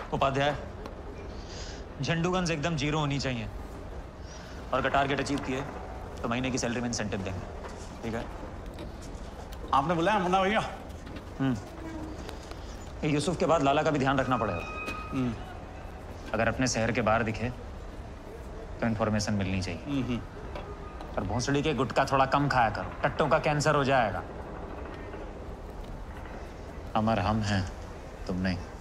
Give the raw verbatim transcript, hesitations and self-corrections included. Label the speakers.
Speaker 1: उपाध्याय, झंडू गन्स एकदम जीरो होनी चाहिए और अगर टारगेट अचीव किए तो महीने की सैलरी में इंसेंटिव देंगे, ठीक है?
Speaker 2: आपने बुलाया मुन्ना भैया?
Speaker 1: हम्म। ये यूसुफ के बाद लाला का भी ध्यान रखना पड़ेगा।
Speaker 2: हम्म।
Speaker 1: अगर अपने शहर के बाहर दिखे तो इन्फॉर्मेशन मिलनी चाहिए।
Speaker 2: हम्म।
Speaker 1: और भोंसड़ी के गुटखा थोड़ा कम खाया करो, टट्टों का कैंसर हो जाएगा। अमर हम हैं, तुम नहीं।